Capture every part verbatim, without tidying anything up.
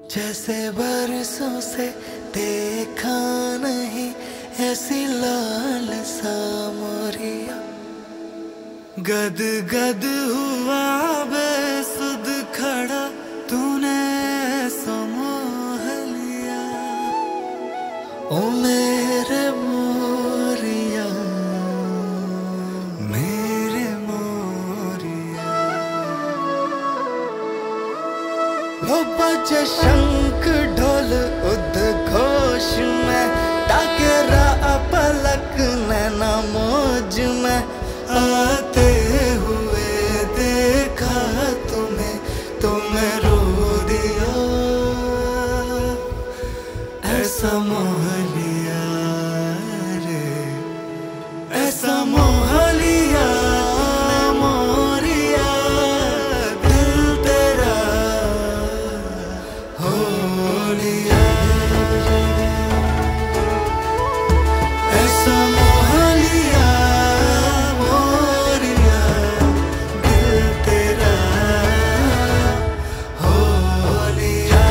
जैसे बरसों से देखा नहीं ऐसी लाल सा मोरिया, गद गद हुआ बेसुध खड़ा तूने समोह लिया। ओ मेरे मोरिया मेरे मोरिया, वो बजे शंख ढोल उद्घोष में, टाकेरा पलक नैना मौज में, आते हुए देखा तुम्हें तुम्हें रो दिया। ऐसा मोह लिया रे, ऐसा मोह लिया मोरिया, दिल तेरा हो लिया। ऐसा मोह लिया मोरिया, दिल तेरा हो लिया,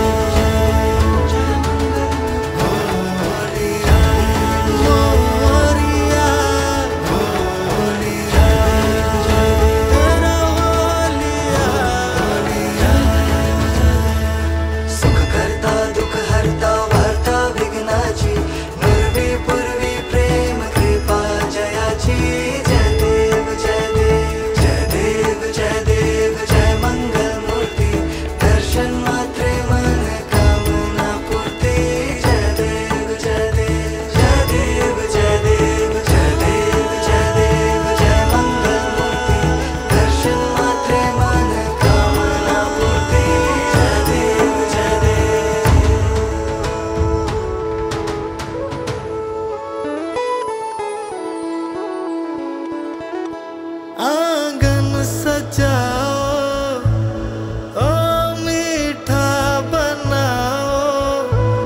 हो लिया मोरिया, हो लिया तेरा हो लिया, हो लिया। सुख करता दुख हरता वार्ता विघ्नाची, नुरवी पूर्वी प्रेम कृपा जयाची। जय देव जय देव जय देव जय देव जय मंगल मूर्ति, दर्शन मात्रे मन कामना पूर्ति। जय देव जय देव जय देव जय देव जय देव जय देव जय मंगल मूर्ति, दर्शन मात्रे मन कामना पूर्ति। जय देव जय देव। आंगन सजाओ ओ मीठा बनाओ,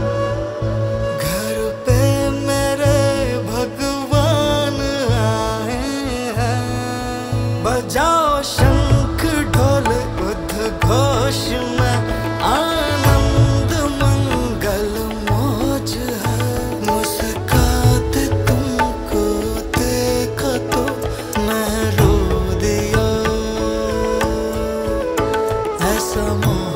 घर पे मेरे भगवान आए हैं। बजाओ शंख ढोल उद्घोष में, आनंद मंगल मौज है। मुस्काते तुमको देखा तो मैं रो दिया। ऐसा मोह